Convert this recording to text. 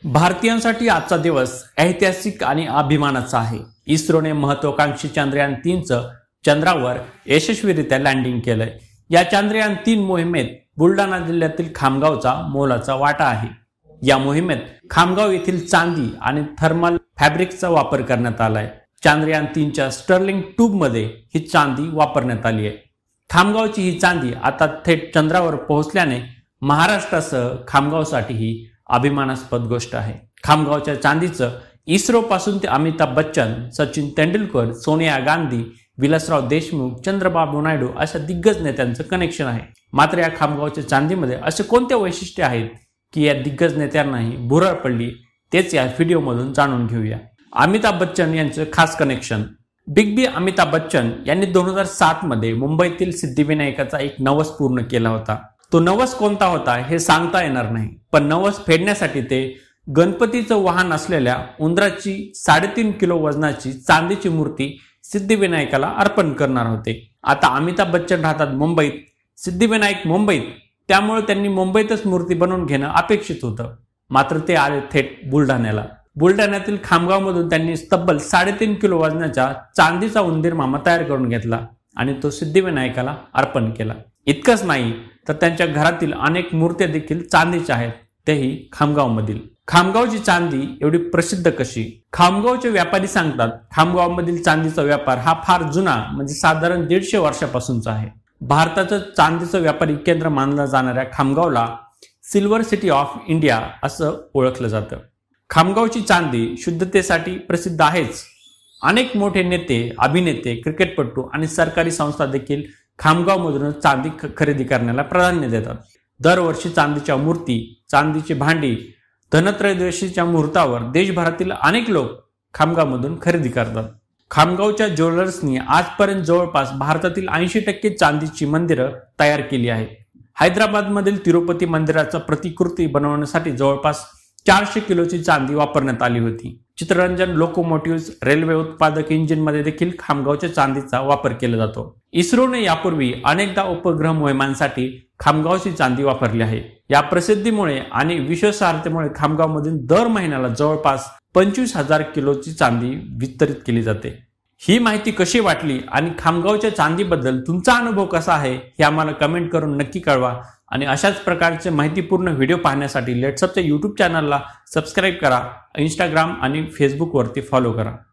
भारतीयांसाठी आजचा दिवस ऐतिहासिक आणि अभिमानाचा आहे। इस्रोने महत्त्वाकांक्षी चांद्रयान 3चं चंद्रावर यशस्वीरित्या लँडिंग केलंय। या चांद्रयान 3 मोहिमेत बुलढाणा जिल्ह्यातील खामगावचा मोलाचा वाटा आहे। या मोहिमेत खामगाव येथील चांदी आणि थर्मल फॅब्रिकचा वापर करण्यात आलाय। चांद्रयान 3च्या स्टर्लिंग ट्यूबमध्ये ही चांदी वापरण्यात आली आहे। खामगावची ही चांदी आता थेट चंद्रावर पोहोचल्याने महाराष्ट्रासह खामगावसाठी ही अभिमानास्पद गोष्ट आहे। खामगावच्या चांदीचं इस्रो पासून ते अमिताभ बच्चन, सचिन तेंडुलकर, सोनिया गांधी, विलासराव देशमुख, चंद्रबाबू नायडू अशा दिग्गज नेत्यांचं कनेक्शन आहे। मात्र या खामगावच्या चांदीमध्ये असे कोणते वैशिष्ट्य आहेत की या दिग्गज नेत्यांनाही भुरळ पडली, तेच या व्हिडिओमधून जाणून घेऊया। अमिताभ बच्चन यांचं खास connection. Big B Amitabh Bachchan यांनी 2007 मध्ये मुंबईतील सिद्धिविनायकाचा एक नवस पूर्ण केला होता। तो नवस कोणता होता हे सांगता येणार नाही, पण नवस फेडण्यासाठी ते गणपतीचं वाहन असलेल्या उंदराची 3.5 किलो वजनाची चांदीची मूर्ती सिद्धिविनायकाला अर्पण करणार होते। आता अमिताभ बच्चन राहतात मुंबईत, सिद्धिविनायक मुंबईत, त्यामुळे त्यांनी मुंबईतच मूर्ती बनवून घेणं अपेक्षित होतं। मात्र ते आले थेट बुलढाण्याला। बुलढाण्यातील खामगावमधून त्यांनी तब्बल 3.5 किलो वजनाचा चांदीचा उंदीर मामा तयार करून घेतला आणि तो सिद्धिविनायकाला अर्पण केला। इतकंच नाही तर त्यांच्या घरातील अनेक मूर्त्या देखील चांदीच्या आहेत, तेही खामगावमधील। खामगावची चांदी एवढी प्रसिद्ध कशी? खामगावचे व्यापारी सांगतात, खामगावमधील चांदीचा व्यापार हा फार जुना म्हणजे साधारण 150 वर्षापासूनचा आहे। भारताचं चांदीचं व्यापारी केंद्र मानलं जाणाऱ्या खामगावला सिल्वर सिटी ऑफ इंडिया असं ओळखलं जातं। खामगावची चांदी शुद्धतेसाठी प्रसिद्ध आहेच। अनेक मोठे नेते, अभिनेते, क्रिकेटपटू आणि सरकारी संस्था देखील खामगावमधून चांदी खरेदी करण्याला प्राधान्य देतात। दरवर्षी चांदीच्या मूर्ती, चांदीची भांडी, धनत्रयोदशीच्या मुहूर्तावर देशभरातील अनेक लोक खामगावमधून खरेदी करतात। खामगावच्या ज्वेलर्सनी आजपर्यंत जवळपास भारतातील 80% चांदीची मंदिरं तयार केली आहेत। हैदराबादमधील तिरुपती मंदिराचा प्रतिकृती बनवण्यासाठी जवळपास 400 किलोची चांदी वापरण्यात आली होती। चित्ररंजन लोकोमोटिव्ह रेल्वे उत्पादक इंजिनमध्ये देखील खामगावच्या चांदीचा वापर केला जातो। इस्रोने यापूर्वी अनेकदा उपग्रह मोहिमांसाठी खामगावची चांदी वापरली आहे। या प्रसिद्धीमुळे आणि विश्वासार्हतेमुळे खामगावमधून दर महिन्याला जवळपास 25,000 किलोची चांदी वितरित केली जाते। ही माहिती कशी वाटली आणि खामगावच्या चांदीबद्दल तुमचा अनुभव कसा आहे हे आम्हाला कमेंट करून नक्की कळवा आणि अशाच प्रकारचे माहितीपूर्ण व्हिडिओ पाहण्यासाठी लेट्सअपच्या YouTube चॅनलला सबस्क्राईब करा, इंस्टाग्राम आणि फेसबुकवरती फॉलो करा।